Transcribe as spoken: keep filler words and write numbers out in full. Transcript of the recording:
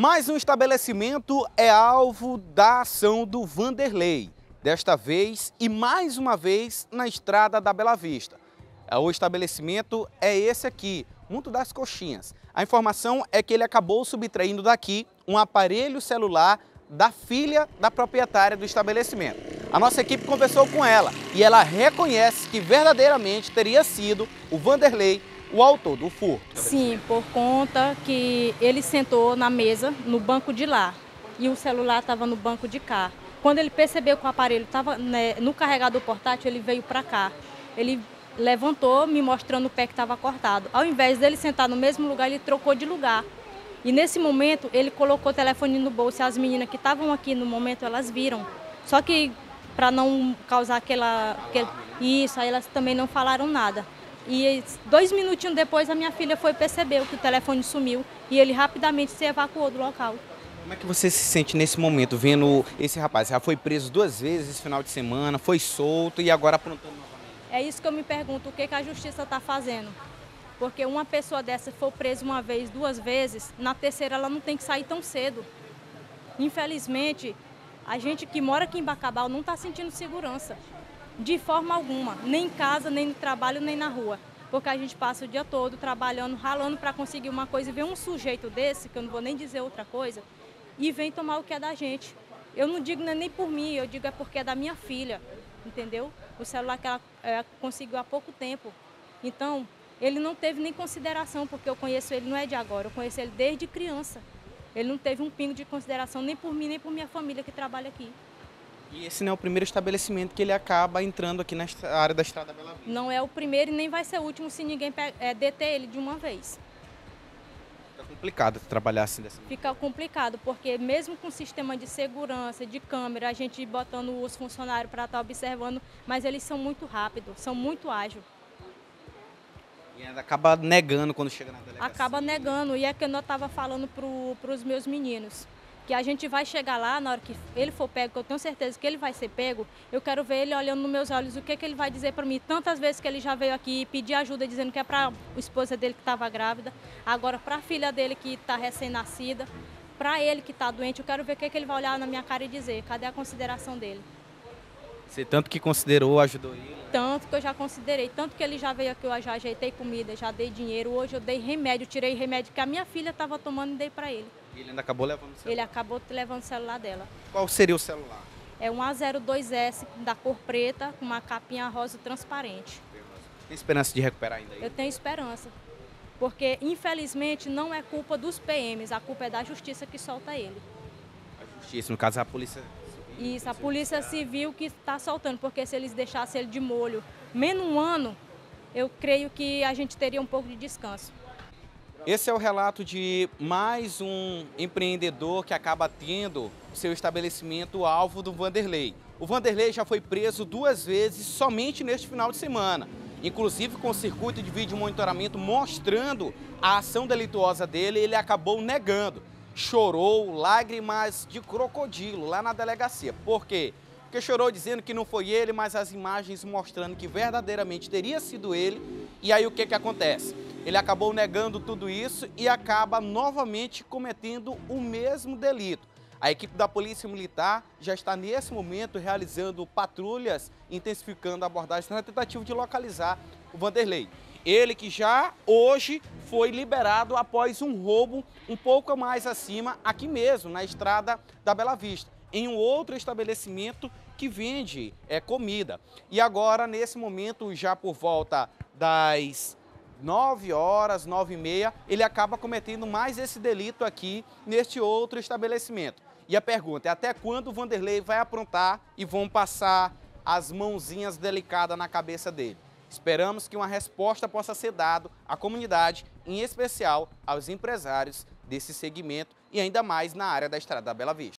Mais um estabelecimento é alvo da ação do Vanderlei, desta vez e mais uma vez na estrada da Bela Vista. O estabelecimento é esse aqui, Mundo das Coxinhas. A informação é que ele acabou subtraindo daqui um aparelho celular da filha da proprietária do estabelecimento. A nossa equipe conversou com ela e ela reconhece que verdadeiramente teria sido o Vanderlei o autor do furto. Sim, por conta que ele sentou na mesa, no banco de lá, e o celular estava no banco de cá. Quando ele percebeu que o aparelho estava, né, no carregador portátil, ele veio para cá. Ele levantou, me mostrando o pé que estava cortado. Ao invés dele sentar no mesmo lugar, ele trocou de lugar. E nesse momento, ele colocou o telefone no bolso e as meninas que estavam aqui no momento, elas viram. Só que, para não causar aquela... Aquele, isso, aí elas também não falaram nada. E dois minutinhos depois a minha filha foi perceber que o telefone sumiu e ele rapidamente se evacuou do local. Como é que você se sente nesse momento vendo esse rapaz? Já foi preso duas vezes esse final de semana, foi solto e agora aprontando novamente. É isso que eu me pergunto, o que, que a justiça está fazendo? Porque uma pessoa dessa for presa uma vez, duas vezes, na terceira ela não tem que sair tão cedo. Infelizmente, a gente que mora aqui em Bacabal não está sentindo segurança. De forma alguma, nem em casa, nem no trabalho, nem na rua. Porque a gente passa o dia todo trabalhando, ralando para conseguir uma coisa e vê um sujeito desse, que eu não vou nem dizer outra coisa, e vem tomar o que é da gente. Eu não digo nem por mim, eu digo é porque é da minha filha, entendeu? O celular que ela é, conseguiu há pouco tempo. Então, ele não teve nem consideração, porque eu conheço ele não é de agora, eu conheço ele desde criança. Ele não teve um pingo de consideração nem por mim, nem por minha família que trabalha aqui. E esse não é o primeiro estabelecimento que ele acaba entrando aqui na área da Estrada Bela Vista. Não é o primeiro e nem vai ser o último se ninguém é, deter ele de uma vez. Fica complicado trabalhar assim dessa maneira. Fica complicado, porque mesmo com sistema de segurança, de câmera, a gente botando os funcionários para estar observando, mas eles são muito rápidos, são muito ágeis. E ainda acaba negando quando chega na delegacia. Acaba negando, e é que eu estava falando para os meus meninos. Que a gente vai chegar lá, na hora que ele for pego, que eu tenho certeza que ele vai ser pego, eu quero ver ele olhando nos meus olhos, o que, que ele vai dizer para mim. Tantas vezes que ele já veio aqui pedir ajuda, dizendo que é para a esposa dele que estava grávida, agora para a filha dele que está recém-nascida, para ele que está doente, eu quero ver o que, que ele vai olhar na minha cara e dizer, cadê a consideração dele? Você tanto que considerou, ajudou ele? Tanto que eu já considerei, tanto que ele já veio aqui, eu já ajeitei comida, já dei dinheiro, hoje eu dei remédio, tirei remédio que a minha filha estava tomando e dei para ele. E ele ainda acabou levando o celular? Ele acabou levando o celular dela. Qual seria o celular? É um A zero dois S da cor preta, com uma capinha rosa transparente. Tem esperança de recuperar ainda aí? Eu tenho esperança, porque infelizmente não é culpa dos P Ms, a culpa é da justiça que solta ele. A justiça, no caso a polícia civil. Isso, a polícia civil que está soltando, porque se eles deixassem ele de molho menos um ano, eu creio que a gente teria um pouco de descanso. Esse é o relato de mais um empreendedor que acaba tendo seu estabelecimento alvo do Vanderlei. O Vanderlei já foi preso duas vezes somente neste final de semana, inclusive com circuito de vídeo monitoramento mostrando a ação delituosa dele, ele acabou negando. Chorou lágrimas de crocodilo lá na delegacia. Por quê? Porque chorou dizendo que não foi ele, mas as imagens mostrando que verdadeiramente teria sido ele. E aí o que que acontece? Ele acabou negando tudo isso e acaba novamente cometendo o mesmo delito. A equipe da Polícia Militar já está nesse momento realizando patrulhas, intensificando a abordagem na tentativa de localizar o Vanderlei. Ele que já hoje foi liberado após um roubo um pouco mais acima, aqui mesmo, na estrada da Bela Vista, em um outro estabelecimento que vende é, comida. E agora, nesse momento, já por volta das nove horas, nove e meia, ele acaba cometendo mais esse delito aqui neste outro estabelecimento. E a pergunta é até quando o Vanderlei vai aprontar e vão passar as mãozinhas delicadas na cabeça dele. Esperamos que uma resposta possa ser dada à comunidade, em especial aos empresários desse segmento e ainda mais na área da Estrada da Bela Vista.